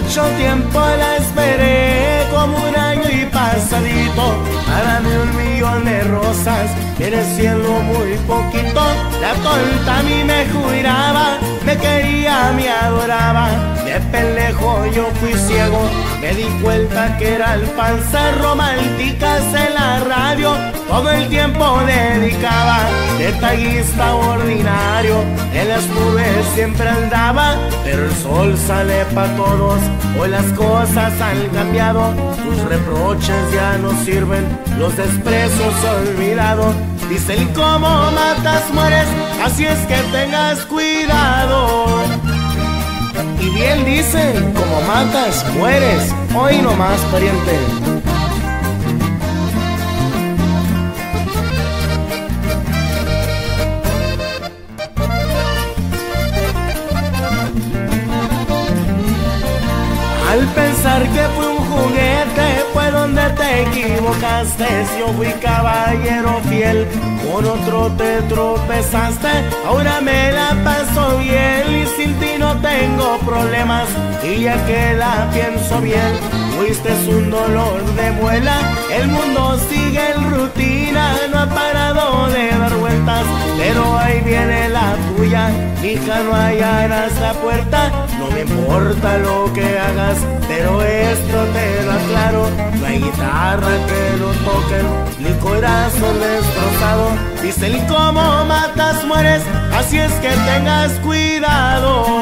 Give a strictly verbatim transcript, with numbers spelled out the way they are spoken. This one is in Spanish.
Mucho tiempo la esperé, como un año y pasadito. Para mí un millón de rosas viene siendo muy poquito. La tonta a mí me juraba, me quería, me adoraba. De pendejo yo fui ciego, me di cuenta que eran falsas románticas en la radio. Todo el tiempo dedicaba, detallista ordinario, en las nubes siempre andaba. Pero el sol sale pa' todos, hoy las cosas han cambiado. Tus reproches ya no sirven, los desprecios olvidados. Dicen cómo matas mueres, así es que tengas cuidado. Y bien dicen, como matas mueres, hoy nomás, pariente. Al pensar que fue un juguete, fue donde te equivocaste. Si yo fui caballero fiel, con otro te tropezaste. Ahora me la paso bien y sin ti no tengo problemas. Y ya que la pienso bien, fuiste un dolor de muela. El mundo sigue en rutina, no ha parado de dar vueltas. Pero ahí viene la tuya, hija, no hallarás la puerta. No me importa lo que hagas, pero esto te lo aclaro. No hay guitarra que lo toquen, ni corazón destrozado. Dicen cómo matas mueres, así es que tengas cuidado.